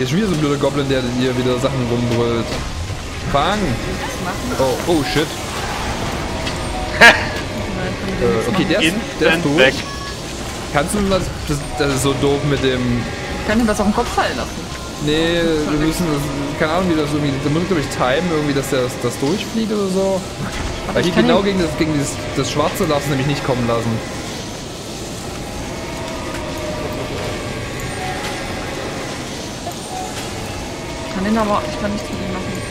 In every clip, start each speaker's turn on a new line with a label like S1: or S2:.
S1: Hier ist schon wieder so ein blöder Goblin, der hier wieder Sachen rumbrüllt. Fang! Oh shit. Okay, der ist durch.
S2: Weg.
S1: Kannst du das ist so doof mit dem...
S3: Ich kann ihm das auf den Kopf fallen lassen.
S1: Nee, wir müssen das, keine Ahnung wie das irgendwie, da muss ich glaube ich timen, irgendwie, dass das durchfliegt oder so. Weil hier genau gegen das Schwarze darfst du nämlich nicht kommen lassen.
S3: Ich kann nichts mit ihm machen.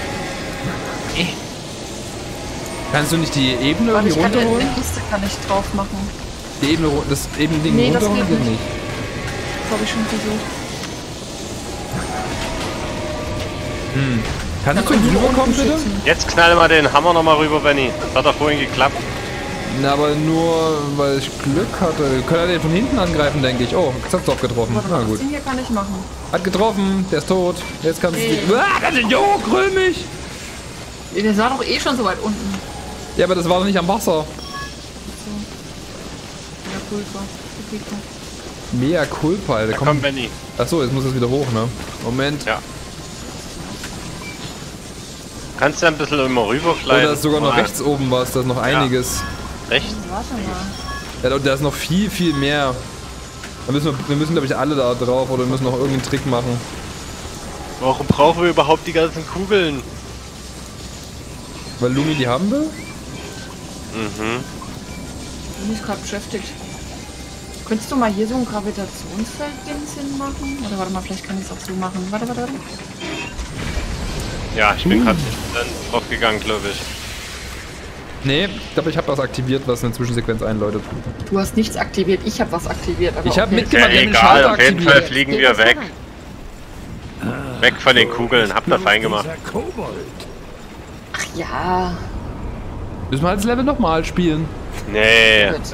S1: Kannst du nicht die Ebene irgendwie runterholen?
S3: Die Kiste kann ich drauf machen.
S1: Die Ebene, das Ebene-Ding runterholen geht nicht.
S3: Das habe ich schon versucht.
S1: Kannst du rüberkommen, bitte?
S2: Jetzt knall mal den Hammer nochmal rüber, Benny. Das hat doch vorhin geklappt.
S1: Na, aber nur, weil ich Glück hatte. Wir können den von hinten angreifen, denke ich. Oh, das hat's doch getroffen. Na gut.
S3: Den hier kann ich machen.
S1: Hat getroffen, der ist tot. Jetzt kannst du... Ah, das ist grülmig!
S3: Der war doch eh schon so weit unten.
S1: Ja, aber das war doch nicht am Wasser.
S3: Ja, Pulver.
S1: Mea culpa, Alter.
S2: Komm, Benny.
S1: Achso, jetzt muss das wieder hoch, ne? Moment.
S2: Ja. Kannst du ein bisschen immer rübergleiten?
S1: Oh, da ist sogar noch rechts oben was, da ist noch einiges.
S2: Rechts?
S3: Warte mal.
S1: Ja, da ist noch viel mehr. Wir müssen glaube ich alle da drauf oder wir müssen noch irgendeinen Trick machen.
S2: Warum brauchen wir überhaupt die ganzen Kugeln?
S1: Weil Lumi die haben will?
S3: Bin ich gerade beschäftigt. Könntest du mal hier so ein Gravitationsfeld-Dings hinmachen? Oder warte mal, vielleicht kann ich es auch so machen. Warte.
S2: Ja, ich bin gerade dann drauf gegangen, glaube ich.
S1: Nee, ich glaube, ich habe was aktiviert, was eine Zwischensequenz einläutet.
S3: Du hast nichts aktiviert, ich habe was aktiviert. Aber
S1: Ich habe
S3: okay.
S1: mitgemacht,
S2: Ja,
S1: den
S2: egal,
S1: Schalter
S2: auf jeden Fall
S1: aktiviert.
S2: fliegen wir weg. Weg von den Kugeln, habt ihr fein gemacht.
S3: Ach ja.
S1: Müssen wir halt das Level nochmal spielen.
S2: Nee.
S3: Gut.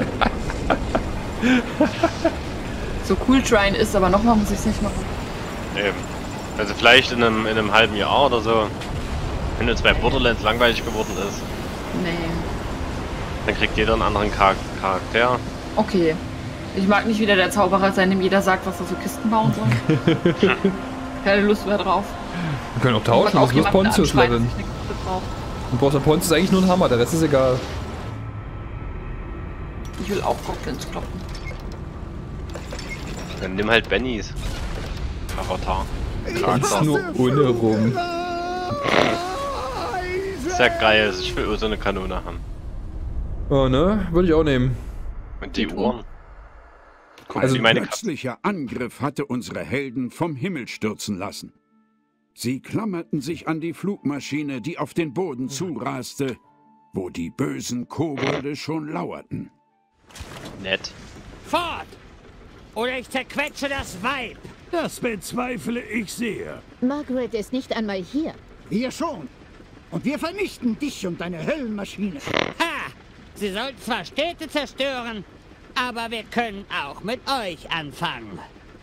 S3: So cool Trine ist, aber nochmal muss ich es nicht machen.
S2: Eben. Also vielleicht in einem halben Jahr oder so. Wenn uns bei Borderlands langweilig geworden ist,
S3: Nee.
S2: dann kriegt jeder einen anderen Charakter.
S3: Okay. Ich mag nicht wieder der Zauberer sein, dem jeder sagt, was er für Kisten bauen soll. Keine Lust mehr drauf.
S1: Wir können auch tauschen, das muss Pontius leveln.
S3: Ich
S1: Du brauchst ja Pontius eigentlich nur einen Hammer, der Rest ist egal.
S3: will auch Goblins kloppen.
S2: Dann nimm halt Bennys Avatar.
S1: Ist nur ohne rum.
S2: Sehr geil, ich will so eine Kanone haben.
S1: Oh ne? Würde ich auch nehmen.
S2: Und die Uhren. Guck,
S1: Also
S2: wie meine
S4: plötzlicher Angriff hatte unsere Helden vom Himmel stürzen lassen. Sie klammerten sich an die Flugmaschine, die auf den Boden zuraste, wo die bösen Kobolde schon lauerten.
S2: Nett.
S5: Fort! Oder ich zerquetsche das Weib!
S6: Das bezweifle ich sehr.
S7: Margaret ist nicht einmal hier.
S8: Wir schon. Und wir vernichten dich und deine Höllenmaschine.
S5: Ha! Sie soll zwar Städte zerstören, aber wir können auch mit euch anfangen.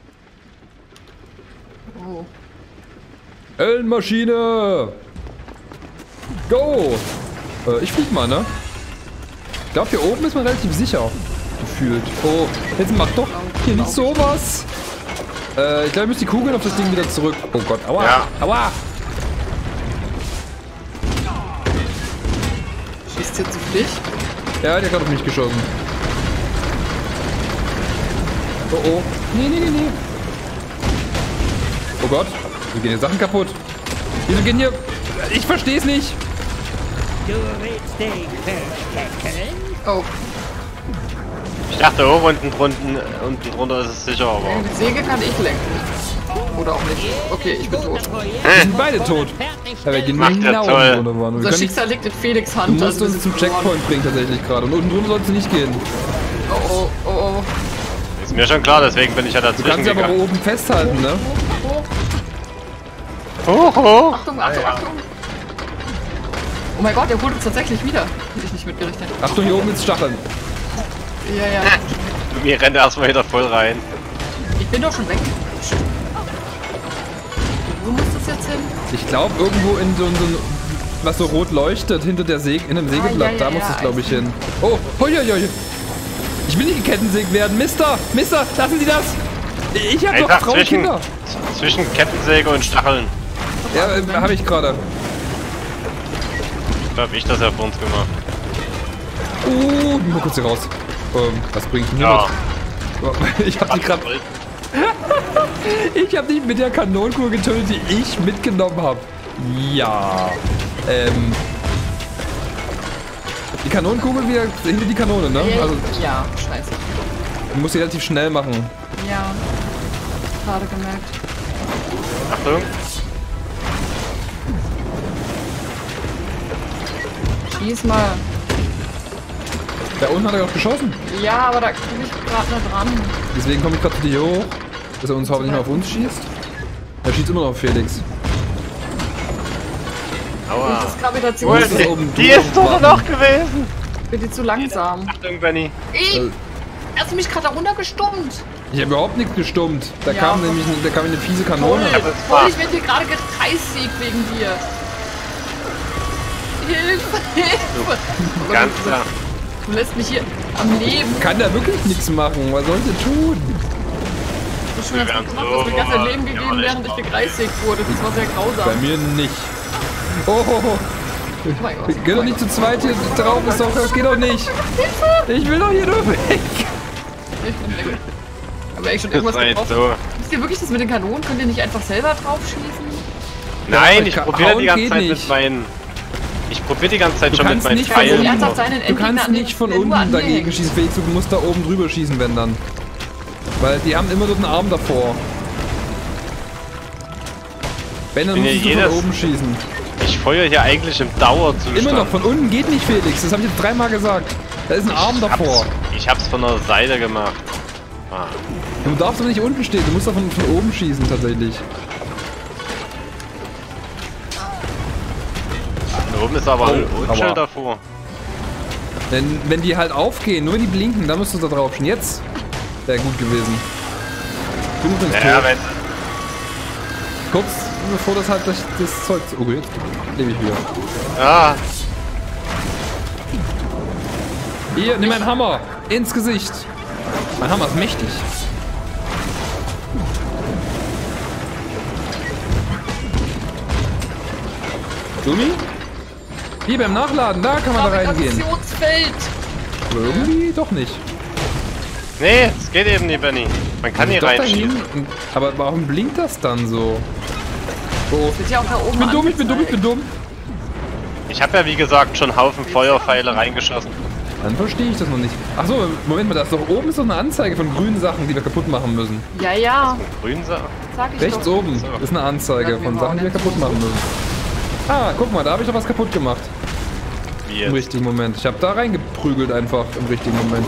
S3: Oh.
S1: Höllenmaschine! Go! Ich flieg mal, ne? Ich glaube, hier oben ist man relativ sicher. Gefühlt. Oh, jetzt mach doch hier nicht sowas! Ich glaube, ich muss die Kugeln auf das Ding wieder zurück. Oh Gott, aua!
S2: Ja.
S1: Aua!
S3: Schießt jetzt auf dich?
S1: Ja, der hat auf mich geschossen. Oh oh. Nee. Oh Gott. Wieso gehen hier Sachen kaputt? Wieso gehen hier... Ich versteh's nicht.
S5: Du willst dich verstecken?
S3: Oh.
S2: Ich dachte auch unten drunter ist es sicher, aber.
S3: Die Säge kann ich lenken. Oder auch nicht. Okay, ich bin tot.
S1: Wir sind beide tot. Ja, wir gehen
S2: Macht ja
S1: genau
S2: toll.
S1: unten drunter.
S3: Unser Schicksal liegt in Felix' Hand.
S1: Du musst
S3: also
S1: uns
S3: wir
S1: zum
S3: sind verloren.
S1: Checkpoint bringen tatsächlich gerade. Und unten drunter sollst du nicht gehen.
S3: Oh.
S2: Ist mir schon klar, deswegen bin ich ja
S1: Du
S2: dazwischen
S1: kannst sie aber
S2: gegangen.
S1: oben festhalten, ne?
S2: Hoch.
S3: Achtung. Oh mein Gott, der holt uns tatsächlich wieder. Hätte ich nicht mitgerechnet.
S1: Achtung, hier oben ins Stacheln.
S3: Ja.
S2: Mir rennt erstmal wieder voll rein.
S3: Ich bin doch schon weg. Wo muss das jetzt hin?
S1: Ich glaube irgendwo in so ein was so rot leuchtet hinter der Säge, in einem Sägeblatt, da muss es glaube ich hin. Oh, hoi. Ich will nicht gekettensägt werden. Mister, lassen Sie das! Ich hab doch
S2: Einfach
S1: Frauen und Kinder.
S2: zwischen Kettensäge und Stacheln.
S1: Ja, hab ich gerade.
S2: Ich glaube, ich das ja vor uns gemacht.
S1: Mal kurz hier raus. Was bringt denn hier
S2: Ja.
S1: mit? Ich hab die gerade. Ich hab dich mit der Kanonenkugel getötet, die ich mitgenommen habe. Ja. Die Kanonenkugel wieder hinter die Kanone, ne? Also,
S3: Ja, scheiße.
S1: du musst sie relativ schnell machen.
S3: Ja. Gerade gemerkt.
S2: Achtung.
S3: Schieß mal.
S1: Da unten hat er auch geschossen.
S3: Ja, aber da komme ich gerade nicht dran.
S1: Deswegen komme ich gerade zu dir hoch, dass er uns hoffentlich mal auf uns schießt. Er schießt immer noch auf Felix.
S2: Aua.
S3: Das ist Gravitation.
S2: Cool,
S1: musst es oben
S2: die
S1: drüber
S2: ist doch
S1: machen.
S2: noch gewesen.
S3: Bitte zu langsam.
S2: Achtung, Benny.
S3: Hast du mich gerade da runtergestummt?
S1: Ich habe überhaupt nichts gestummt. Da
S3: Ja,
S1: kam
S3: aber-
S1: nämlich eine fiese Kanone.
S3: Voll, ich werde hier gerade gekreissägt wegen dir. Hilfe, Hilfe. Oh
S2: Ganz
S3: Gott,
S2: klar.
S3: Du lässt mich hier am Leben.
S1: Kann da wirklich nichts machen. Was soll ich denn tun?
S3: Du hast schon ganz
S2: werden
S3: gut gemacht, du hast mir ganz ein Leben gegeben, während ich gekreissägt wurde. Das war sehr
S1: Bei
S3: grausam.
S1: mir nicht. Oh.
S3: Oh mein Gott.
S1: Geh doch nicht zu zweit hier drauf. Das geht doch nicht. Ich will doch hier nur weg.
S3: Ich bin weg. Aber ich schon
S2: Das
S3: irgendwas
S2: war jetzt
S3: getroffen.
S2: so.
S3: Wisst ihr wirklich das mit den Kanonen? Könnt ihr nicht einfach selber drauf schießen?
S2: Nein, ich
S1: Ja,
S2: probiere
S1: hauen
S2: die ganze
S1: geht
S2: Zeit
S1: nicht.
S2: mit meinen. Ich probiere die ganze Zeit
S1: Du
S2: schon mit
S1: kannst
S2: meinen
S1: nicht von
S3: Pfeilen.
S1: unten,
S3: Ernsthaft seinen
S1: du
S3: Endgegner
S1: kannst nicht von
S3: der nur
S1: unten
S3: an mir
S1: dagegen
S3: hängt.
S1: schießen, Felix. Du musst da oben drüber schießen, wenn dann. Weil die haben immer so einen Arm davor. Wenn, dann
S2: Bin
S1: musst
S2: ja
S1: du von
S2: jedes-
S1: oben schießen.
S2: Ich feuere hier eigentlich im Dauerzustand.
S1: Immer noch, von unten geht nicht, Felix. Das habe ich jetzt 3-mal gesagt. Da ist ein Arm davor.
S2: Ich hab's von der Seite gemacht. Ah.
S1: Du darfst aber nicht unten stehen, du musst doch von oben schießen tatsächlich.
S2: Da oben ist aber ein
S1: aua.
S2: Unschild davor.
S1: Denn wenn die halt aufgehen, nur wenn die blinken, dann musst du da drauf stehen. Jetzt wäre gut gewesen. Du bist
S2: Ja,
S1: tot.
S2: wenn.
S1: Kurz bevor das halt das Zeug... Oh, jetzt lebe ich wieder.
S2: Ah,
S1: Hier, nimm meinen Hammer. Ins Gesicht. Mein Hammer ist mächtig. Gummi? Hier beim Nachladen, da kann man da reingehen.
S3: Gravitationsfeld.
S1: Aber irgendwie doch nicht.
S2: nee, es geht eben nicht, Benny. Man kann hier
S1: Doch
S2: reinschießen.
S1: dahin. Aber warum blinkt das dann so? Oh.
S3: Wird ja auch da oben
S1: Ich bin dumm, ich bin dumm, ich bin dumm.
S2: Ich habe ja wie gesagt schon Haufen Feuerpfeile reingeschossen.
S1: Dann verstehe ich das noch nicht. Achso, Moment mal, da ist doch oben ist doch eine Anzeige von grünen Sachen, die wir kaputt machen müssen.
S3: Ja, ja,
S2: Grün Sachen.
S3: sag ich
S1: Rechts
S3: doch.
S1: oben ist eine Anzeige
S3: Sag mir
S1: von
S3: mal,
S1: Sachen, die wir
S3: ne?
S1: kaputt machen müssen. Ah, guck mal, da habe ich doch was kaputt gemacht.
S2: Wie
S1: Im
S2: jetzt?
S1: richtigen Moment. Ich habe da reingeprügelt einfach im richtigen Moment.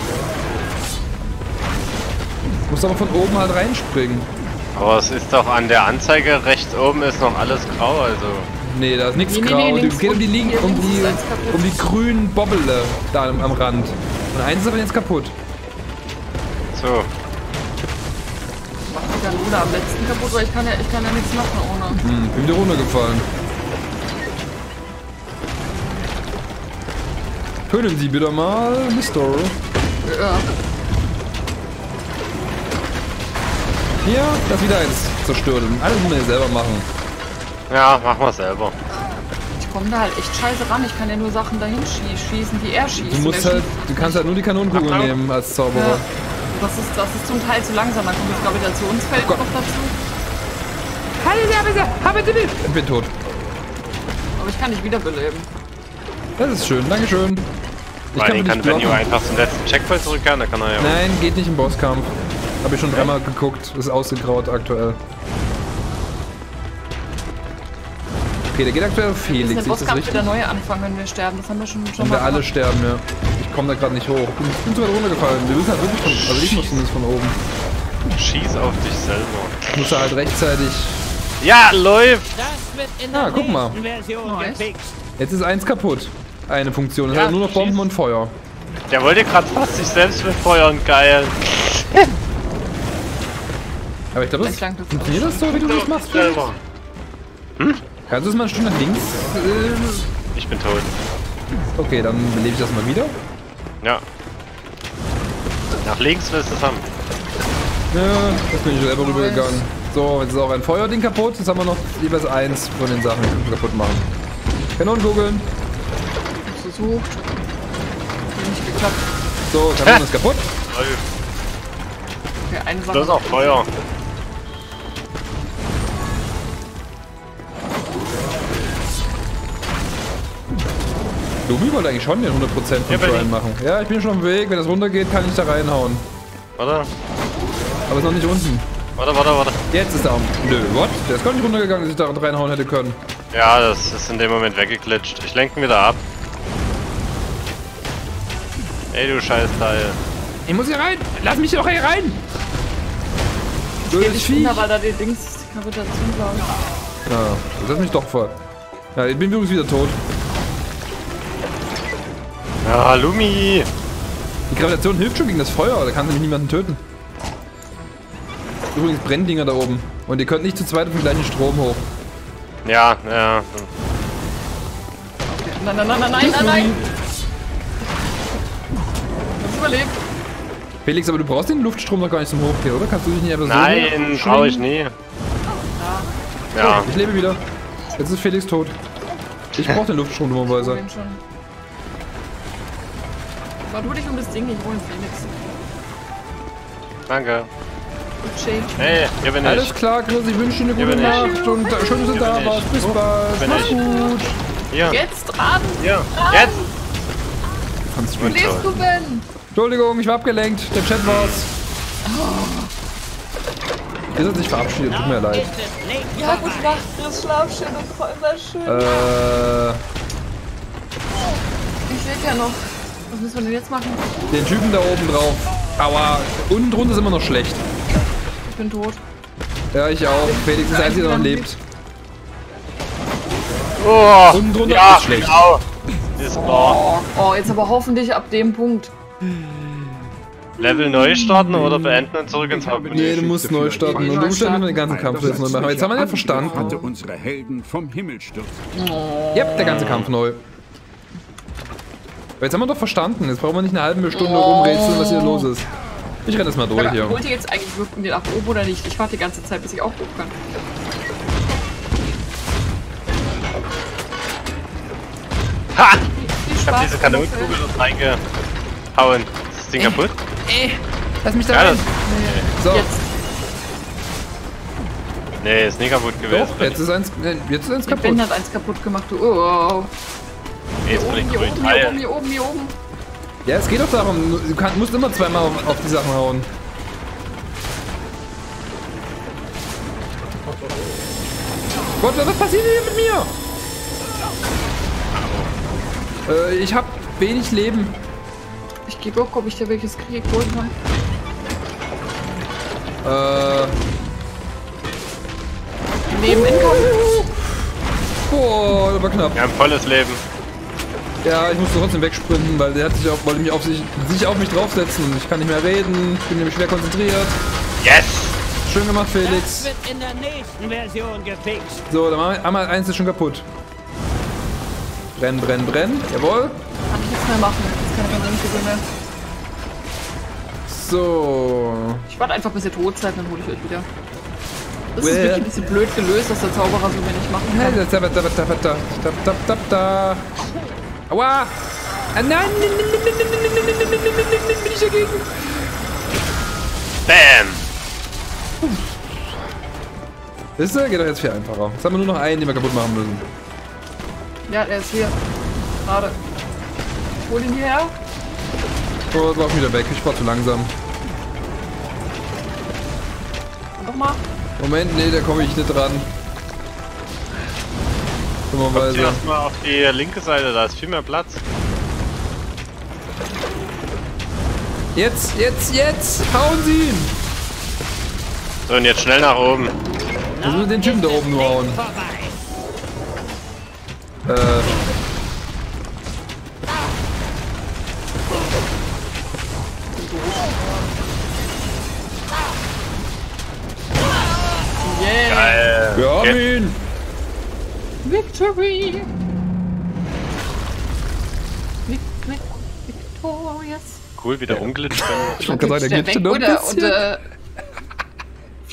S1: Muss aber von oben halt reinspringen.
S2: Aber es ist doch an der Anzeige rechts oben ist noch alles grau, also.
S1: Nee, da ist nichts
S3: Nee, nee,
S1: grau.
S3: nee,
S1: Es
S3: links
S1: geht um die,
S3: unten, hier
S1: um
S3: links
S1: die,
S3: ist eins kaputt.
S1: um die grünen Bobbele da am Rand. Und eins ist aber jetzt kaputt.
S2: So.
S3: Macht die Kanone am letzten kaputt, weil ich kann ja nichts machen ohne.
S1: Bin wieder runtergefallen. Können Sie bitte mal, Mr.
S3: Ja.
S1: Hier, das wieder eins zerstört. Und alles muss man ja selber machen.
S2: Ja, machen wir selber.
S3: Ich komme da halt echt scheiße ran. Ich kann ja nur Sachen dahin schießen, die er schießt.
S1: Du musst
S3: Der
S1: halt,
S3: schießt-
S1: du kannst halt nur die Kanonenkugel
S2: Achtung.
S1: nehmen als
S3: Ja.
S1: Zauberer.
S3: Das ist zum Teil zu langsam. Dann kommt das Gravitationsfeld
S1: Oh Gott.
S3: noch dazu.
S1: Ich bin tot.
S3: Aber ich kann dich wiederbeleben.
S1: Das ist schön, dankeschön. Ich
S2: Weil
S1: kann
S2: den
S1: mich
S2: kann
S1: nicht
S2: Benny
S1: blocken.
S2: einfach zum letzten Checkpoint zurückkehren, da kann er ja.
S1: Nein, geht nicht im Bosskampf. Habe ich schon 3-mal geguckt. Ist ausgegraut aktuell. Okay, der geht aktuell auf
S3: Wir
S1: Felix.
S3: müssen den
S1: Sehe ich das
S3: Bosskampf
S1: richtig?
S3: wieder neu anfangen, wenn wir sterben. Das haben wir schon
S1: Wenn
S3: mal
S1: wir alle
S3: gemacht.
S1: sterben, ja. Ich komme da gerade nicht hoch. Ich bin zu weit runtergefallen. Wir müssen halt wirklich von... Also ich muss zumindest von oben.
S2: Schieß auf dich selber.
S1: Ich muss da halt rechtzeitig...
S2: Ja, läuft!
S5: Das wird in
S1: Ah,
S5: der
S1: guck mal.
S5: nächsten Version
S3: Nice.
S5: gefixt.
S1: Jetzt ist eins kaputt. Eine Funktion. Es
S2: Ja,
S1: hat nur noch Bomben
S2: schieß.
S1: und Feuer.
S2: Der wollte gerade fast sich selbst befeuern, geil.
S1: Aber ich glaube, das
S3: Vielleicht langt das
S1: funktioniert das so, wie du das machst, Felix?
S2: Selber.
S1: Kannst du es mal ein Stück nach links?
S2: Ich bin tot.
S1: Okay, dann belebe ich das mal wieder.
S2: Ja. Nach links willst du es haben.
S1: Ja, jetzt bin ich selber rübergegangen. So, jetzt ist auch ein Feuerding kaputt. Jetzt haben wir noch jeweils eins von den Sachen, die wir kaputt machen. Kanonenkugeln.
S3: Versucht. Hat nicht geklappt.
S1: So, Kanonen ist kaputt.
S3: Okay, eine Sache.
S2: Da ist auch Feuer.
S1: Lumi wollte eigentlich schon den 100% von Feuern machen. Ja, ich bin schon auf dem Weg. Wenn das runtergeht, kann ich da reinhauen.
S2: Warte.
S1: Aber ist noch nicht unten.
S2: Warte.
S1: Jetzt ist er am... Nö, what? Der ist gar nicht runtergegangen, dass ich da reinhauen hätte können.
S2: Ja, das ist in dem Moment weggeglitscht. Ich lenke ihn wieder ab. Ey, du Scheißteil.
S1: Ich muss hier rein! Lass mich doch hier rein! Du
S3: Ich
S1: bist
S3: bin
S1: Viech!
S3: aber da die Dings Gravitation, glaube ich.
S1: Ja, das hat mich doch voll. Ja, ich bin übrigens wieder tot.
S2: Ja, Lumi.
S1: Die Gravitation hilft schon gegen das Feuer, da kann nämlich niemanden töten. Übrigens Brenndinger da oben. Und ihr könnt nicht zu zweit auf den gleichen Strom hoch.
S2: Ja.
S3: Nein. Hab's überlebt.
S1: Felix, aber du brauchst den Luftstrom noch gar nicht zum Hochgehen, oder? Kannst du dich nicht einfach so...
S2: Nein, brauche ich nie. Ja.
S1: Ich lebe wieder. Jetzt ist Felix tot. Ich brauche den Luftstrom dummerweise.
S3: Ich hol ihn schon. Aber du dich um das Ding, ich hol den Felix.
S2: Danke.
S3: Shake.
S2: Hey, hier bin ich.
S1: Alles klar, Chris, ich wünsche dir eine
S2: Hier
S1: gute
S2: bin ich.
S1: Nacht und schön, dass du da
S2: bin ich.
S1: warst. Bis bald.
S2: bin
S1: Mach's
S2: ich.
S1: gut.
S2: Hier.
S3: Jetzt dran!
S2: Hier. Jetzt.
S3: Wo lebst du, Ben?
S1: Entschuldigung, ich war abgelenkt. Der Chat war's. Ihr seid sich verabschiedet, tut mir leid.
S5: Ist es nicht
S3: Ja, gut,
S5: vorbei.
S3: Chris, schlaf schön und voll war schön. Ich lebe ja noch. Was müssen wir denn jetzt machen?
S1: Den Typen da oben drauf. Aua, unten drunter ist immer noch schlecht.
S3: Ich bin tot.
S1: Ja, ich auch. Felix ist der Einzige, der noch lebt.
S2: Oh.
S1: Unten drunter
S2: Ja,
S1: ist schlecht.
S2: genau. Ist klar.
S3: Oh, jetzt aber hoffentlich ab dem Punkt.
S2: Level neu starten oder beenden und zurück ins Hauptmenü?
S1: Nee, du musst neu starten. Und du musst dann den ganzen Kampf jetzt neu machen. Jetzt haben wir ja verstanden.
S4: Hatte unsere Helden vom Himmel stürzen.
S1: Yep, der ganze Kampf neu. Aber jetzt haben wir doch verstanden. Jetzt brauchen wir nicht eine halbe Stunde rumrätseln, was hier los ist. Ich renne das mal durch hier.
S3: Holt ihr jetzt eigentlich wirklich den ab oben oder nicht? Ich warte die ganze Zeit, bis ich auch hoch kann.
S2: Ha!
S3: Viel
S2: Ich hab
S3: Spaß,
S2: diese Kanonenkugel dort reingehauen. Ist das Ding kaputt?
S1: Lass mich da
S2: Ja,
S1: rein. So,
S3: Jetzt.
S2: Nee, ist nie kaputt gewesen.
S1: doch, jetzt ist eins
S3: Der
S1: kaputt.
S3: Ben hat eins kaputt gemacht. Du. Oh.
S2: Nee, jetzt bin ich
S3: Hier
S2: grün
S3: oben,
S2: Teil.
S3: hier oben.
S1: Ja, es geht doch darum, du musst immer zweimal auf die Sachen hauen. Gott, was passiert hier mit mir? Ich hab wenig Leben.
S3: Ich gebe auch, ob ich da welches kriege. Hol mal. Leben in Kampf.
S1: Boah, das war knapp.
S2: Wir haben volles Leben.
S1: Ja, ich musste trotzdem wegsprinten, weil der hat sich wollte mich auf mich draufsetzen. Ich kann nicht mehr reden, ich bin nämlich schwer konzentriert.
S2: Yes!
S1: Schön gemacht,
S5: Das
S1: Felix.
S5: wird in der nächsten Version gefixt.
S1: So, dann haben wir eins ist schon kaputt. Brennen. Jawohl.
S3: Kann ich nichts mehr machen. Jetzt kann ich keine Kugel mehr.
S1: So.
S3: Ich warte einfach, bis ihr tot seid, dann hole ich euch wieder. Das ist wirklich ein bisschen blöd gelöst, dass der Zauberer so wenig machen kann.
S1: Aua! Nein! Bin ich dagegen?
S2: Bam!
S1: Wisst ihr, geht doch jetzt viel einfacher. Jetzt haben wir nur noch einen, den wir kaputt machen müssen.
S3: Ja, der ist hier. Gerade. Hol ihn hierher.
S1: Oh, das war auch wieder weg. Ich war zu langsam.
S3: Und noch mal.
S1: Moment, nee, da komme ich nicht dran.
S2: Kommt
S1: Dummerweise.
S2: erstmal auf die linke Seite, da ist viel mehr Platz.
S1: Jetzt! Hauen Sie ihn!
S2: So, und jetzt schnell nach oben.
S1: Wir müssen den Typen da oben nur hauen.
S3: Yeah.
S2: Geil.
S1: Wir haben
S2: Okay.
S1: ihn!
S3: Victory. Victorious.
S2: Cool, wieder umglitscht.
S1: Ich hab gesagt, der
S3: Der
S1: glitscht
S3: weg,
S1: nur ein
S3: oder?
S1: bisschen.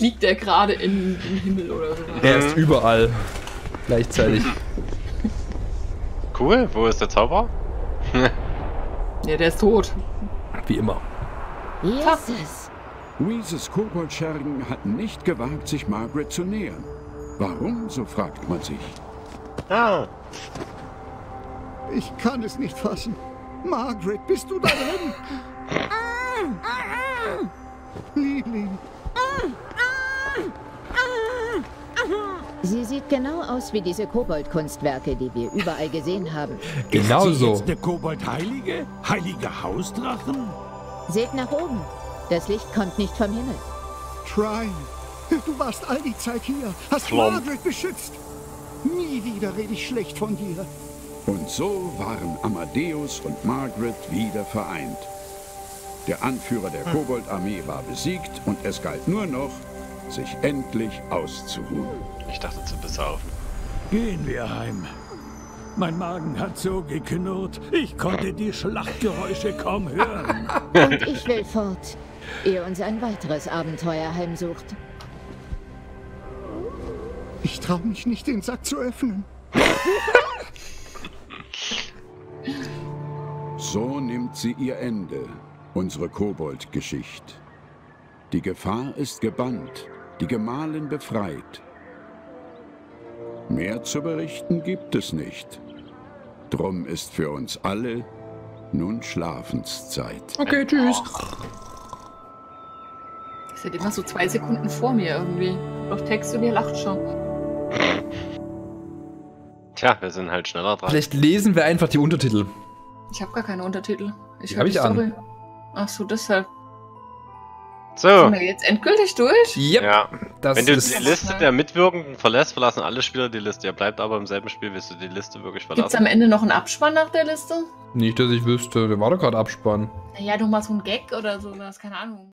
S3: fliegt der gerade in den Himmel oder so.
S1: Er ist überall. Gleichzeitig.
S2: Cool, wo ist der Zauberer?
S3: Ja, der ist tot.
S1: Wie immer.
S7: Jesus.
S4: Wheezes Koboldschergen hatten nicht gewagt, sich Margaret zu nähern. Warum, so fragt man sich.
S2: Ah.
S8: Ich kann es nicht fassen. Margaret, bist du da drin? Liebling.
S7: Sie sieht genau aus wie diese Kobold-Kunstwerke, die wir überall gesehen haben.
S1: Genau
S6: Ist sie
S1: so.
S6: jetzt der Kobold-Heilige? Heilige Hausdrachen?
S7: Seht nach oben. Das Licht kommt nicht vom Himmel.
S8: Try. Du warst all die Zeit hier, hast
S2: Flom.
S8: Margaret beschützt. Nie wieder rede ich schlecht von dir.
S4: Und so waren Amadeus und Margaret wieder vereint. Der Anführer der Koboldarmee war besiegt und es galt nur noch, sich endlich auszuruhen.
S2: Ich dachte zu besaufen.
S6: Gehen wir heim. Mein Magen hat so geknurrt, ich konnte die Schlachtgeräusche kaum hören.
S7: Und ich will fort, ehe uns ein weiteres Abenteuer heimsucht.
S8: Ich traue mich nicht, den Sack zu öffnen.
S4: So nimmt sie ihr Ende, unsere Kobold-Geschichte. Die Gefahr ist gebannt, die Gemahlin befreit. Mehr zu berichten gibt es nicht. Drum ist für uns alle nun Schlafenszeit.
S1: Okay, tschüss.
S3: Ihr seid immer so 2 Sekunden vor mir irgendwie. Doch Text und ihr lacht schon.
S2: Tja, wir sind halt schneller dran.
S1: Vielleicht lesen wir einfach die Untertitel.
S3: Ich habe gar keine Untertitel.
S1: Die hab ich an.
S3: Ach so, deshalb.
S2: So.
S3: Sind wir jetzt endgültig durch?
S1: Yep.
S2: Ja.
S1: Das
S2: Wenn du
S1: ist
S2: die Liste der Mitwirkenden verlässt, verlassen alle Spieler die Liste. Ihr bleibt aber im selben Spiel, bis du die Liste wirklich
S3: Gibt es
S2: verlassen.
S3: am Ende noch einen Abspann nach der Liste?
S1: nicht, dass ich wüsste. Der war doch gerade Abspann.
S3: Naja, doch mal so ein Gag oder sowas, keine Ahnung.